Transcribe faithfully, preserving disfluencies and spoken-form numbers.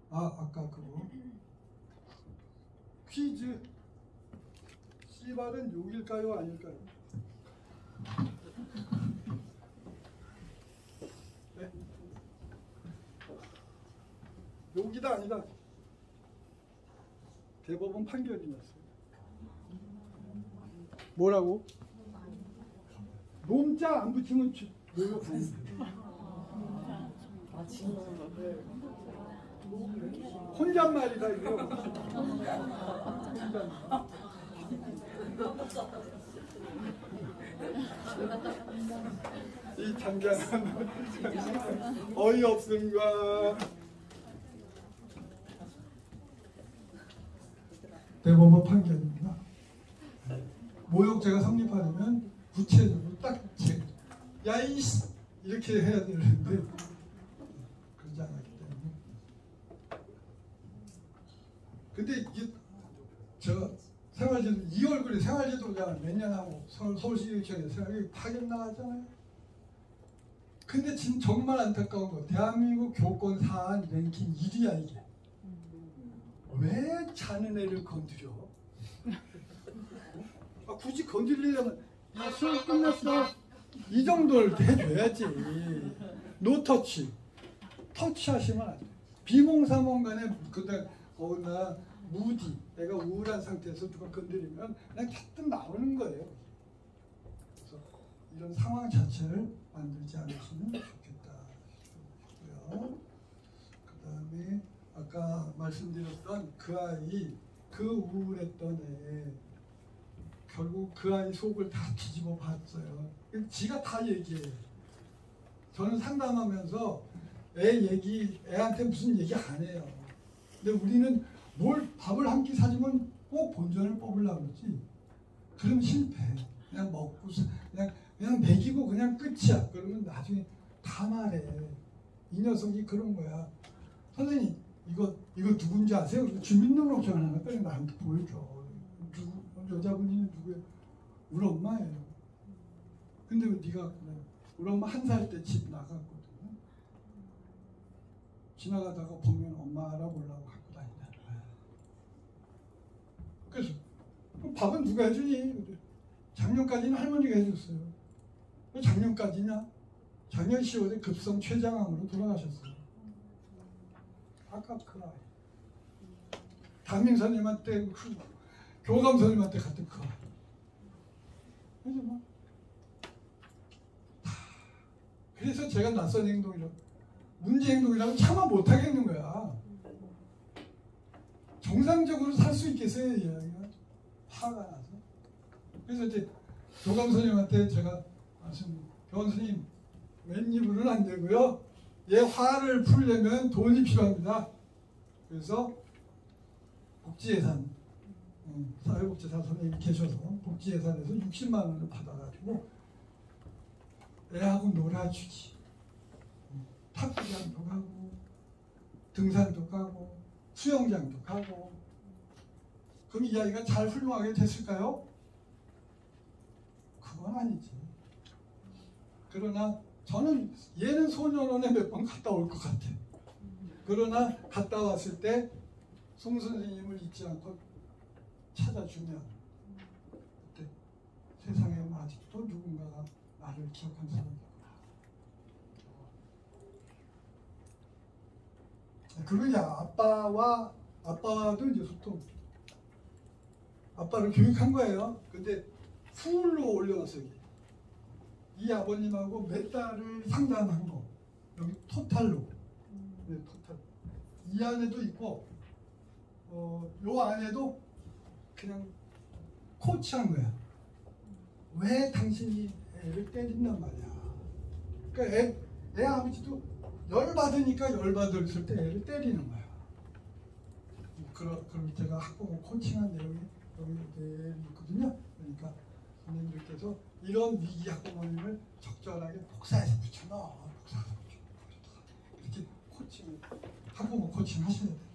아 아까 그거 퀴즈 씨발은 욕일까요 아닐까요? 네. 욕이다 아니다. 대법원 판결이 났어요. 뭐라고? 놈자 안 붙이면 욕 아니다. 아 진짜. 네. 혼잣말이다 이거. 이 잔잔한 어이없음과 대법원 판결입니다. 모욕죄가 성립하려면 구체적으로 딱 제, 야 이씨 이렇게 해야 되는데 그러지 않았기 때문에. 근데 이게 저 생활제도 이 얼굴에 생활제도가 몇 년 하고 서울, 서울시의회에 생활이 파견 나갔잖아요. 근데 지금 정말 안타까운 거 대한민국 교권 사안 랭킹 일 위야 이게. 왜 자는 애를 건드려? 아, 굳이 건드리려면 야 수업 끝났어 이 정도를 해줘야지. 노터치 터치하시면 안 돼. 비몽사몽 간에 그다음 거기나 무디 내가 우울한 상태에서 누가 건드리면 그냥 탁 나오는 거예요. 그래서 이런 상황 자체를 만들지 않으시면 좋겠다 싶고요. 그 다음에 아까 말씀드렸던 그 아이 그 우울했던 애 결국 그 아이 속을 다 뒤집어 봤어요. 지가 다 얘기해요. 저는 상담하면서 애 얘기 애한테 무슨 얘기 안 해요. 근데 우리는 뭘 밥을 한 끼 사주면 꼭 본전을 뽑으려고 그러지. 그럼 실패. 그냥 먹고 그냥 그냥 먹이고 그냥 끝이야. 그러면 나중에 다 말해. 이 녀석이 그런 거야. 선생님 이거 이거 누군지 아세요? 주민등록증 하나 빨리 나한테 보여줘. 누구 여자분이 누구예요? 우리 엄마예요. 근데 왜 네가 그래? 우리 엄마 한 살 때 집 나갔거든요. 지나가다가 보면 엄마 알아보려고 갖고 다닌다는 거야. 그래서 밥은 누가 해주니? 작년까지는 할머니가 해줬어요. 왜 작년까지냐? 작년 시월에 급성 췌장암으로 돌아가셨어요. 아까 그 아이. 담임 선생님한테 그 교감 선생님한테 갔던 그 아이. 그래서 뭐 그래서 제가 낯선 행동이라고 문제 행동이라고 참아 못하겠는 거야. 정상적으로 살 수 있겠어요? 이야기가 화가 나서. 그래서 이제 교감 선생님한테 제가 말씀, 교감 선생님 맨입으로는 안 되고요. 얘 화를 풀려면 돈이 필요합니다. 그래서 복지예산, 사회복지사 선생님이 계셔서 복지예산에서 육십만 원을 받아가지고 애하고 놀아주지. 탁구장도 가고 등산도 가고 수영장도 가고. 그럼 이 아이가 잘 훌륭하게 됐을까요? 그건 아니지. 그러나 저는 얘는 소년원에 몇 번 갔다 올 것 같아. 그러나 갔다 왔을 때 송 선생님을 잊지 않고 찾아주면 그때 세상에 아직도 누군가가 나를 기억한 사람이구나. 그리고 이제 아빠와 아빠와도 이제 소통. 아빠를 교육한 거예요. 근데 풀로 올려놨어요. 이 아버님하고 몇 달을 상담한 거. 여기 토탈로. 네, 토탈. 이 안에도 있고, 어, 요 안에도 그냥 코치한 거야. 왜 당신이 애를 때린단 말이야. 그러니까 애, 애 아버지도 열받으니까 열받았을 때 애를 때리는 거야. 그러, 그럼 제가 학부모 코칭한 내용이 여기 있거든요. 그러니까 선생님들께서 이런 위기 학부모님을 적절하게 복사해서 붙여넣어. 복사해서 붙여넣어. 이렇게 코칭을, 학부모 코칭 하셔야 돼요.